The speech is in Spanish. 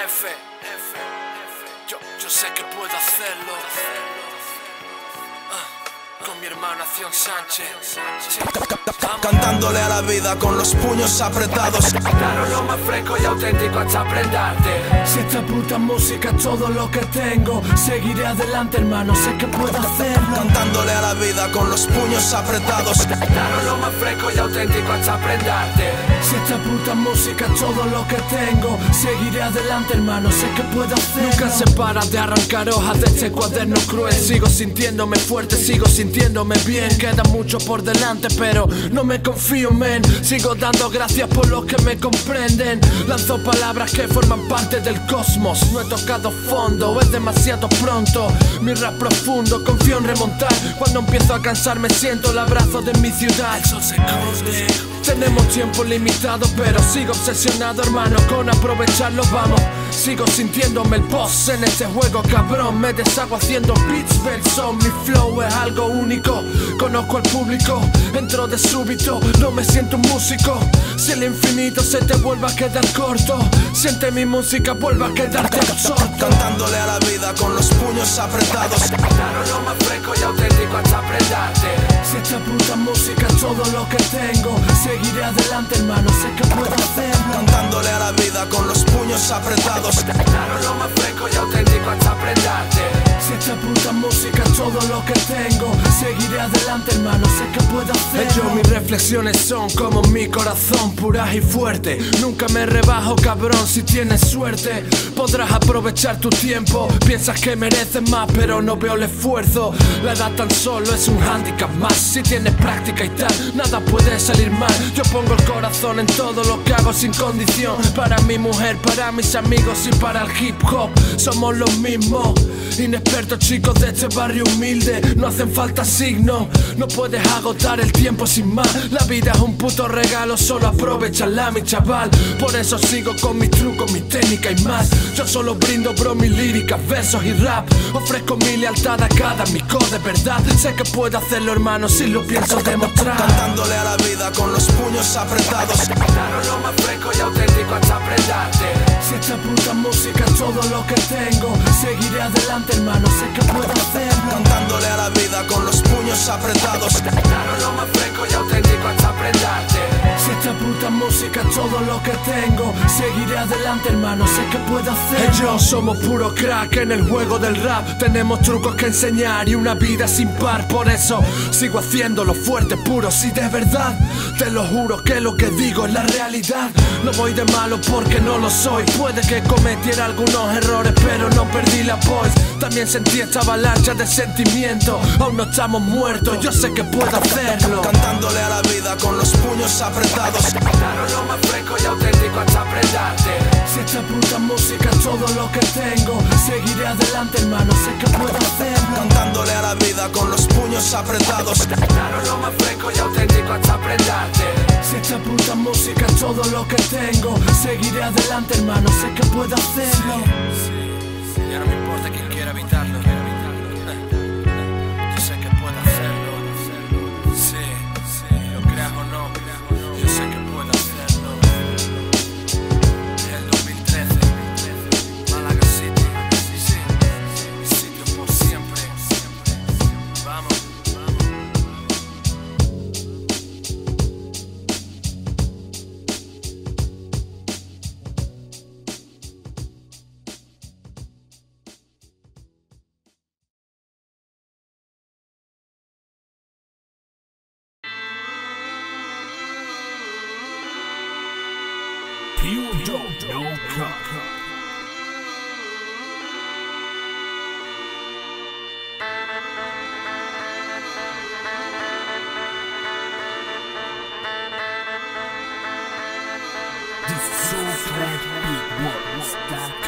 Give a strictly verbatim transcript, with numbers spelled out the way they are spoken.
F, F, yo, yo sé que puedo hacerlo. Uh, con mi hermano Acción Sánchez. Sí. Cantándole a la vida con los puños apretados. Claro, lo más fresco y auténtico hasta prendarte. Si esta puta música es todo lo que tengo, seguiré adelante, hermano, sé que puedo hacerlo. Cantándole a la vida con los puños apretados. Claro, lo más fresco y auténtico hasta prendarte. Si esta puta música es todo lo que tengo, seguiré adelante, hermano, sé que puedo hacerlo. Nunca se para de arrancar hojas de este cuaderno cruel. Sigo sintiéndome fuerte, sigo sintiéndome bien. Queda mucho por delante, pero no me confío, men. Sigo dando gracias por los que me comprenden. Lanzo palabras que forman parte del cosmos. No he tocado fondo, es demasiado pronto. Mi rap profundo, confío en remontar. Cuando empiezo a cansarme siento el abrazo de mi ciudad. El sol se esconde. Tenemos tiempo limitado, pero sigo obsesionado, hermano, con aprovecharlo, vamos. Sigo sintiéndome el boss en este juego, cabrón. Me deshago haciendo beats, versos. Mi flow es algo único. Conozco al público, entro de súbito. No me siento un músico. Si el infinito se te vuelve a quedar corto, siente mi música, vuelve a quedarte absorto. Cantándole a la vida con los puños apretados. Claro, lo más fresco y auténtico hasta prendarte. Si esta puta música es todo lo que tengo, seguiré adelante, hermano, sé que puedo hacerlo. Cantándole a la vida con los puños apretados. Claro, lo más fresco y auténtico hasta prendarte. Si esta puta música es todo lo que tengo, seguiré adelante, hermano, sé que puedo hacerlo. Yo, mis reflexiones son como mi corazón, puras y fuertes. Nunca me rebajo, cabrón, si tienes suerte. Podrás aprovechar tu tiempo, piensas que mereces más, pero no veo el esfuerzo. La edad tan solo es un handicap más. Si tienes práctica y tal, nada puede salir mal. Yo pongo el corazón en todo lo que hago sin condición. Para mi mujer, para mis amigos y para el hip hop. Somos los mismos, inexpertos chicos de este barrio humilde. No hacen falta signos, no puedes agotar el tiempo sin más. La vida es un puto regalo, solo aprovechala, mi chaval. Por eso sigo con mis trucos, mi técnica y más. Yo solo brindo, bro, mis líricas, versos y rap. Ofrezco mi lealtad a cada amigo de verdad. Sé que puedo hacerlo, hermano, si lo pienso demostrar. Cantándole a la vida con los puños apretados. Claro, lo más fresco y auténtico hasta prendarte. Si esta puta música es todo lo que tengo, seguiré adelante, hermano, sé que puedo hacerlo. Cantándole a la vida con los puños apretados. Claro, lo más fresco y auténtico hasta prendarte. Si esta puta música es todo lo que tengo, seguiré adelante, hermano, sé que puedo hacerlo. Ellos somos puro crack en el juego del rap. Tenemos trucos que enseñar y una vida sin par. Por eso sigo haciéndolo fuerte, puro, si de verdad. Te lo juro que lo que digo es la realidad. No voy de malo porque no lo soy. Puede que cometiera algunos errores, pero no perdí la voz. También sentí esta avalancha de sentimiento. Aún no estamos muertos, yo sé que puedo hacerlo. Cantándole a la vida con los puños apretados. Claro, lo más fresco y auténtico hasta prendarte. Si esta puta música es todo lo que tengo, seguiré adelante, hermano, sé que puedo hacerlo. Cantándole a la vida con los puños apretados. Claro, lo más fresco y auténtico hasta prendarte. Si esta puta música es todo lo que tengo, seguiré adelante, hermano, sé que puedo hacerlo. Sí, sí, ya no me importa quién quiera evitarlo. Yo sé que puedo hacerlo. Sí, sí, lo creas o no, yo sé que puedo hacerlo. Es el dos mil trece, Málaga City, sí, mi sitio por siempre. Vamos. Pure dope, no cup. This is so bad, big words that